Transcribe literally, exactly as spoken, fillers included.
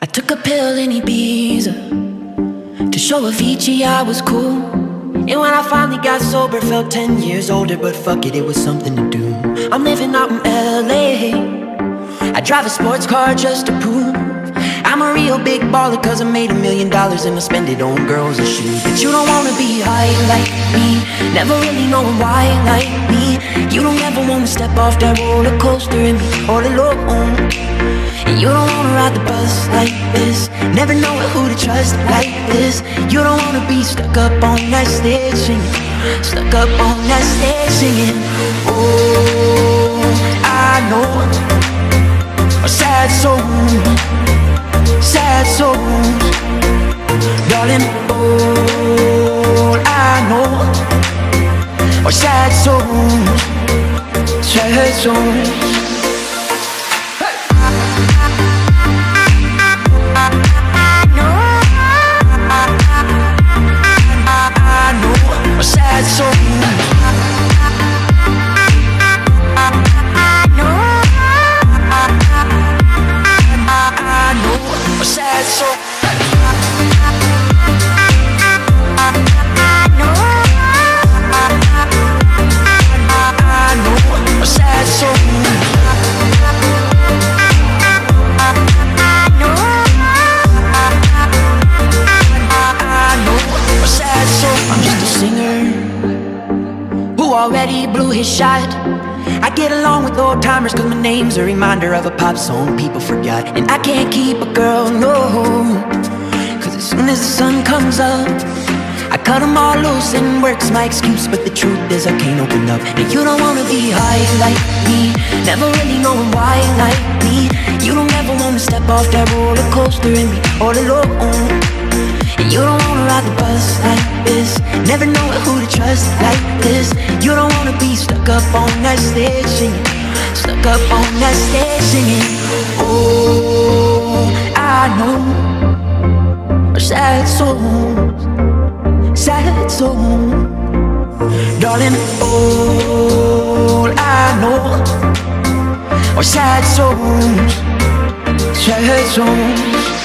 I took a pill in Ibiza to show Avicii I was cool. And when I finally got sober, felt ten years older. But fuck it, it was something to do. I'm living out in L A. I drive a sports car just to prove I'm a real big baller, cause I made a million dollars and I spend it on girls and shoes. But you don't wanna be high like me, never really knowing why like me. You don't ever wanna step off that roller coaster and be all alone. And you don't wanna ride the bus like this, never know who to trust like this. You don't wanna be stuck up on that stage singing, stuck up on that stage singing. Oh, I know a sad soul, sad souls, darling. All I know are sad souls, sad souls. Sad soul, I know a sad soul. I know a sad soul. I'm just a singer who already blew his shot. I get along with old timers cause my name's a reminder of a pop song people forgot. And I can't keep a girl, no, cause as soon as the sun comes up I cut them all loose and work's my excuse. But the truth is I can't open up. And you don't wanna be high like me, never really knowing why like me. You don't ever wanna step off that roller coaster and be all alone. And you don't wanna ride the bus like this, never know who to trust like this. You don't wanna be stuck up on that stage singing, stuck up on that stage singing. Oh, I know are sad souls, sad souls, darling. All I know are sad souls, sad souls.